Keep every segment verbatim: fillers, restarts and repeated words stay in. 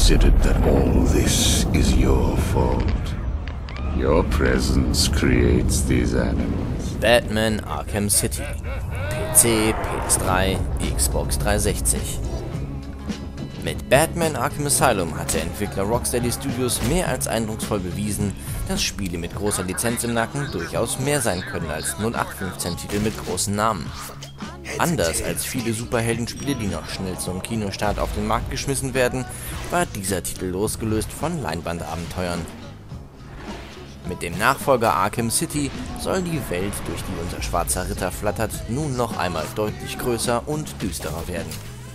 considered that all this is your fault? Your presence creates these animals. Batman Arkham City. P C, P S drei, Xbox dreihundertsechzig. Mit Batman Arkham Asylum hat der Entwickler Rocksteady Studios mehr als eindrucksvoll bewiesen, dass Spiele mit großer Lizenz im Nacken durchaus mehr sein können als null acht fünfzehn Titel mit großen Namen. Anders als viele Superheldenspiele, die noch schnell zum Kinostart auf den Markt geschmissen werden, war dieser Titel losgelöst von Leinwandabenteuern. Mit dem Nachfolger Arkham City soll die Welt, durch die unser schwarzer Ritter flattert, nun noch einmal deutlich größer und düsterer werden.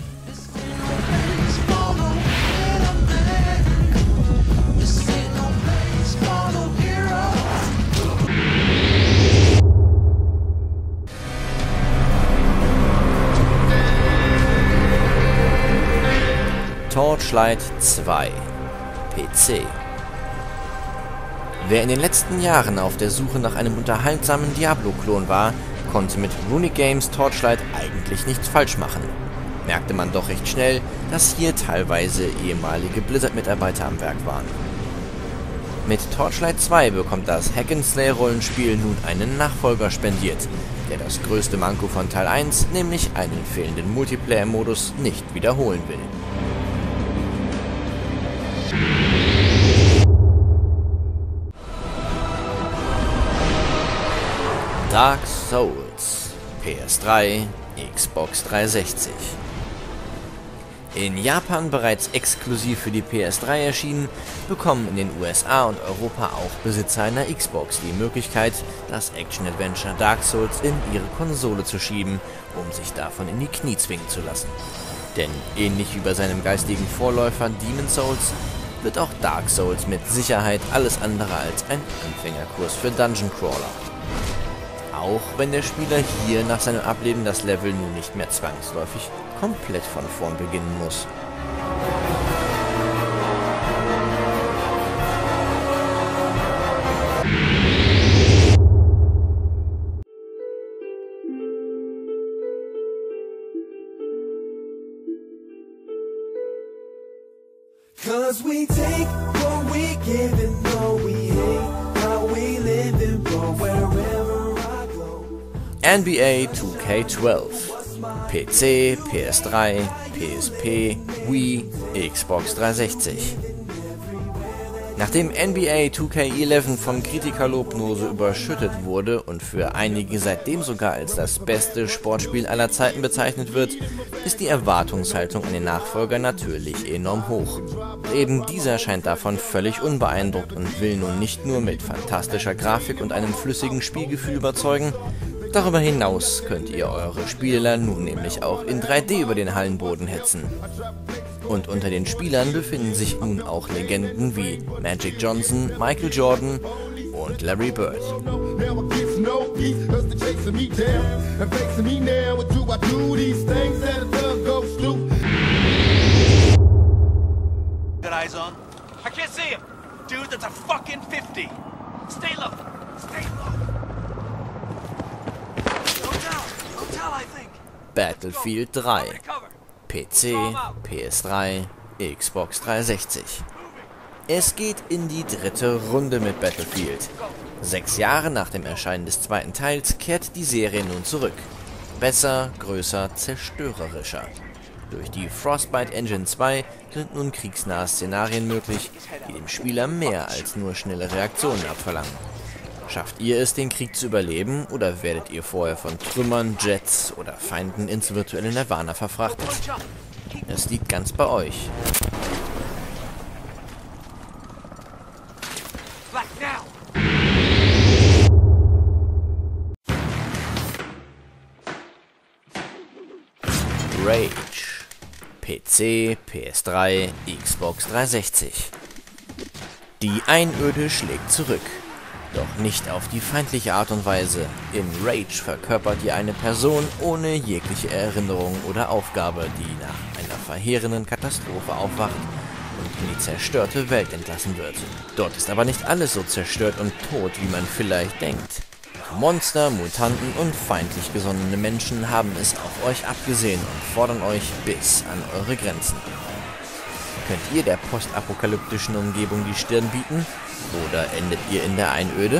Torchlight zwei. P C. Wer in den letzten Jahren auf der Suche nach einem unterhaltsamen Diablo-Klon war, konnte mit Runic Games Torchlight eigentlich nichts falsch machen. Merkte man doch recht schnell, dass hier teilweise ehemalige Blizzard-Mitarbeiter am Werk waren. Mit Torchlight zwei bekommt das Hack-and-Slay-Rollenspiel nun einen Nachfolger spendiert, der das größte Manko von Teil eins, nämlich einen fehlenden Multiplayer-Modus, nicht wiederholen will. Dark Souls. P S drei, Xbox dreihundertsechzig. In Japan bereits exklusiv für die P S drei erschienen, bekommen in den U S A und Europa auch Besitzer einer Xbox die Möglichkeit, das Action-Adventure Dark Souls in ihre Konsole zu schieben, um sich davon in die Knie zwingen zu lassen. Denn ähnlich wie bei seinem geistigen Vorläufer Demon's Souls wird auch Dark Souls mit Sicherheit alles andere als ein Anfängerkurs für Dungeon Crawler. Auch wenn der Spieler hier nach seinem Ableben das Level nun nicht mehr zwangsläufig komplett von vorn beginnen muss. Cause we take what we give and though we hate how we live in both wherever I go. N B A two K zwölf. P C, P S drei, P S P, Wii, Xbox dreihundertsechzig. Nachdem N B A two K elf von Kritikerlobnose überschüttet wurde und für einige seitdem sogar als das beste Sportspiel aller Zeiten bezeichnet wird, ist die Erwartungshaltung an den Nachfolger natürlich enorm hoch. Eben dieser scheint davon völlig unbeeindruckt und will nun nicht nur mit fantastischer Grafik und einem flüssigen Spielgefühl überzeugen. Darüber hinaus könnt ihr eure Spieler nun nämlich auch in drei D über den Hallenboden hetzen. Und unter den Spielern befinden sich nun auch Legenden wie Magic Johnson, Michael Jordan und Larry Bird. Battlefield drei. P C, P S drei, Xbox dreihundertsechzig. Es geht in die dritte Runde mit Battlefield. Sechs Jahre nach dem Erscheinen des zweiten Teils kehrt die Serie nun zurück. Besser, größer, zerstörerischer. Durch die Frostbite Engine zwei sind nun kriegsnahe Szenarien möglich, die dem Spieler mehr als nur schnelle Reaktionen abverlangen. Schafft ihr es, den Krieg zu überleben, oder werdet ihr vorher von Trümmern, Jets oder Feinden ins virtuelle Nirvana verfrachtet? Es liegt ganz bei euch. Rage. P C, P S drei, Xbox dreihundertsechzig. Die Einöde schlägt zurück. Doch nicht auf die feindliche Art und Weise. In Rage verkörpert ihr eine Person ohne jegliche Erinnerung oder Aufgabe, die nach einer verheerenden Katastrophe aufwacht und in die zerstörte Welt entlassen wird. Dort ist aber nicht alles so zerstört und tot, wie man vielleicht denkt. Monster, Mutanten und feindlich gesonnene Menschen haben es auf euch abgesehen und fordern euch bis an eure Grenzen. Könnt ihr der postapokalyptischen Umgebung die Stirn bieten? Oder endet ihr in der Einöde?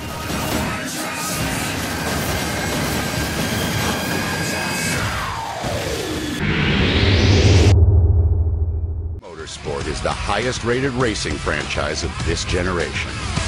Motorsport is the highest-rated racing franchise of this generation.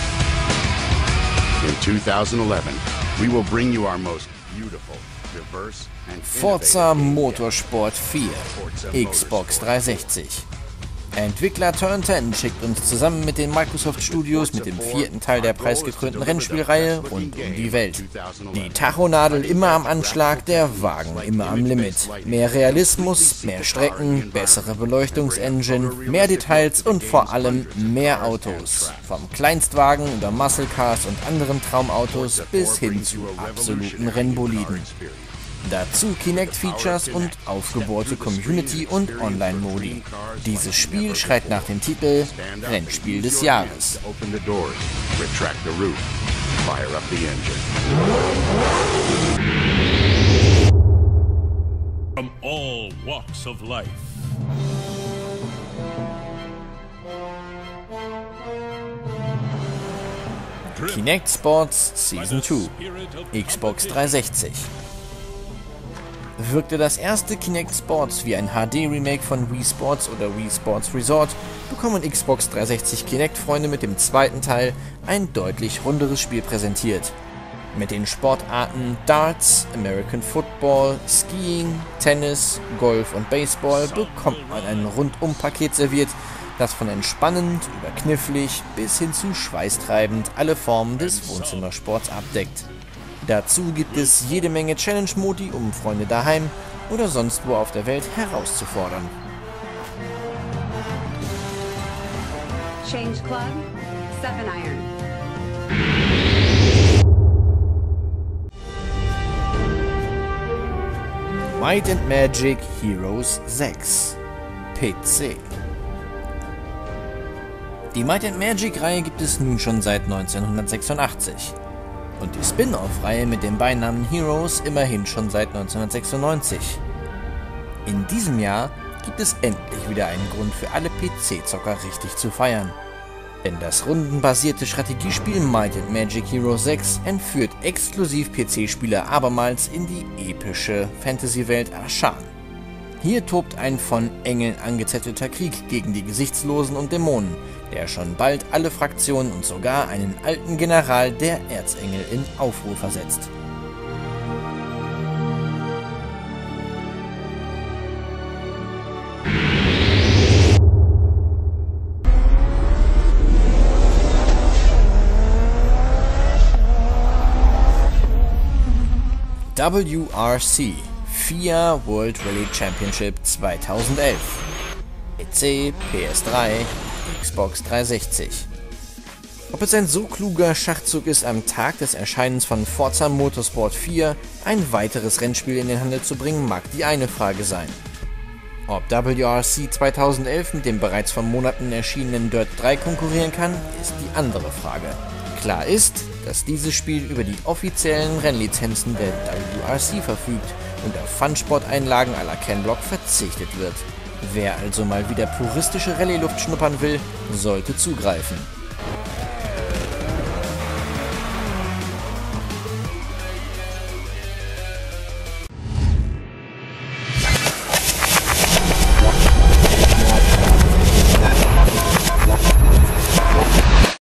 In two thousand eleven, we will bring you our most beautiful, diverse and Forza Motorsport vier, Xbox dreihundertsechzig. Entwickler Turn zehn schickt uns zusammen mit den Microsoft Studios mit dem vierten Teil der preisgekrönten Rennspielreihe rund um die Welt. Die Tachonadel immer am Anschlag, der Wagen immer am Limit. Mehr Realismus, mehr Strecken, bessere Beleuchtungsengine, mehr Details und vor allem mehr Autos. Vom Kleinstwagen über Muscle Cars und anderen Traumautos bis hin zu absoluten Rennboliden. Dazu Kinect-Features und aufgebohrte Community- und Online-Modi. Dieses Spiel schreit nach dem Titel Rennspiel des Jahres. From all walks of life. Kinect Sports Season zwei, Xbox dreihundertsechzig. Wirkte das erste Kinect Sports wie ein H D-Remake von Wii Sports oder Wii Sports Resort, bekommen Xbox dreihundertsechzig Kinect-Freunde mit dem zweiten Teil ein deutlich runderes Spiel präsentiert. Mit den Sportarten Darts, American Football, Skiing, Tennis, Golf und Baseball bekommt man ein Rundum-Paket serviert, das von entspannend über knifflig bis hin zu schweißtreibend alle Formen des Wohnzimmersports abdeckt. Dazu gibt es jede Menge Challenge-Modi, um Freunde daheim oder sonst wo auf der Welt herauszufordern. Change Club, Seven Iron. Might and Magic Heroes sechs, P C. Die Might and Magic-Reihe gibt es nun schon seit neunzehnhundertsechsundachtzig. Und die Spin-off-Reihe mit dem Beinamen Heroes immerhin schon seit neunzehnhundertsechsundneunzig. In diesem Jahr gibt es endlich wieder einen Grund für alle P C-Zocker richtig zu feiern. Denn das rundenbasierte Strategiespiel Might and Magic Heroes sechs entführt exklusiv P C-Spieler abermals in die epische Fantasy-Welt Ashan. Hier tobt ein von Engeln angezettelter Krieg gegen die Gesichtslosen und Dämonen, der schon bald alle Fraktionen und sogar einen alten General der Erzengel in Aufruhr versetzt. W R C FIA World Rally Championship zweitausendelf. P C, P S drei, Xbox dreihundertsechzig. Ob es ein so kluger Schachzug ist, am Tag des Erscheinens von Forza Motorsport vier ein weiteres Rennspiel in den Handel zu bringen, mag die eine Frage sein. Ob W R C zweitausendelf mit dem bereits vor Monaten erschienenen Dirt drei konkurrieren kann, ist die andere Frage. Klar ist, dass dieses Spiel über die offiziellen Rennlizenzen der W R C verfügt und auf Fun-Sport-Einlagen à la Ken Block verzichtet wird. Wer also mal wieder puristische Rallye-Luft schnuppern will, sollte zugreifen.